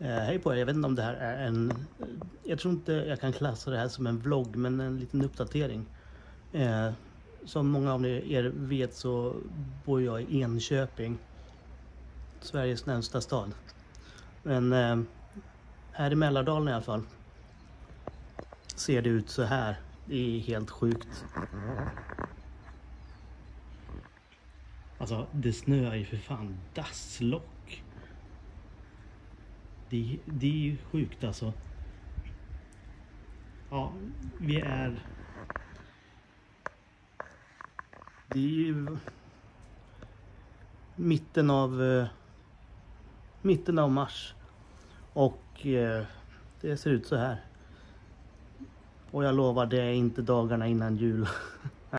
Hej på er, jag vet inte om det här är en... Jag tror inte jag kan klassa det här som en vlogg, men en liten uppdatering. Som många av er vet så bor jag i Enköping, Sveriges närmsta stad. Men här i Mälardalen i alla fall ser det ut så här. Det är helt sjukt. Alltså det snöar ju för fan dasslock. Det är ju sjukt alltså. Ja, vi är... Det är ju mitten av mars. Och det ser ut så här. Och jag lovar, det är inte dagarna innan jul.